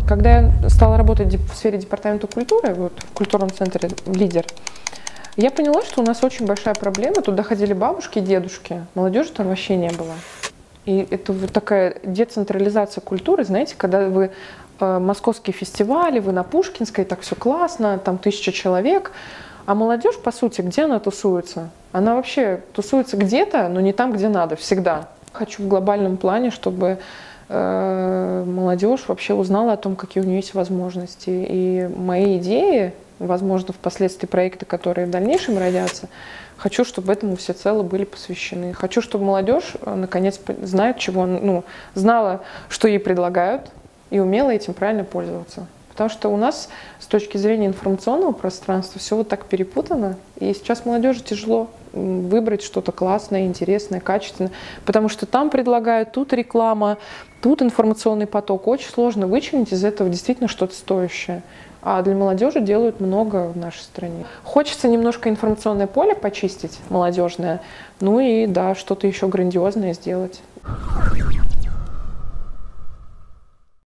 Когда я стала работать в сфере департамента культуры, вот в культурном центре «Лидер», я поняла, что у нас очень большая проблема. Туда ходили бабушки, дедушки, молодежи там вообще не было. И это вот такая децентрализация культуры, знаете, когда вы московские фестивали, вы на Пушкинской, так все классно, там 1000 человек, а молодежь, по сути, где она тусуется? Она вообще тусуется где-то, но не там, где надо, всегда. Хочу в глобальном плане, чтобы молодежь вообще узнала о том, какие у нее есть возможности. И мои идеи, возможно, впоследствии проекты, которые в дальнейшем родятся, хочу, чтобы этому всецело были посвящены. Хочу, чтобы молодежь, наконец, знала, что ей предлагают, и умела этим правильно пользоваться. Потому что у нас с точки зрения информационного пространства все вот так перепутано, и сейчас молодежи тяжело выбрать что-то классное, интересное, качественное, потому что там предлагают, тут реклама, тут информационный поток. Очень сложно вычленить из этого действительно что-то стоящее. А для молодежи делают много в нашей стране. Хочется немножко информационное поле почистить, молодежное, ну и да, что-то еще грандиозное сделать.